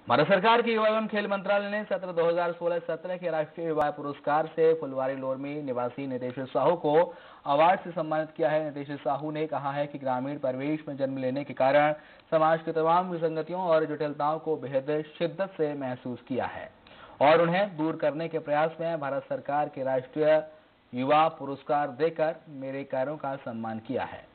भारत सरकार के युवा एवं खेल मंत्रालय ने सत्र 2016-17 के राष्ट्रीय युवा पुरस्कार से फुलवारी लोरमी निवासी नितेश साहू को अवार्ड से सम्मानित किया है। नितेश साहू ने कहा है कि ग्रामीण परिवेश में जन्म लेने के कारण समाज की तमाम विसंगतियों और जटिलताओं को बेहद शिद्दत से महसूस किया है और उन्हें दूर करने के प्रयास में भारत सरकार के राष्ट्रीय युवा पुरस्कार देकर मेरे कार्यों का सम्मान किया है।